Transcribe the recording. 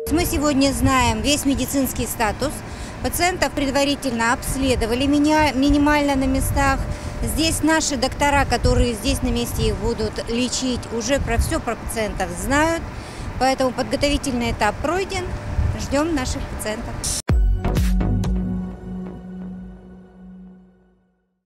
Мы сегодня знаем весь медицинский статус. Пациентов предварительно обследовали минимально на местах. Здесь наши доктора, которые здесь на месте их будут лечить, уже про все про пациентов знают. Поэтому подготовительный этап пройден. Ждем наших пациентов.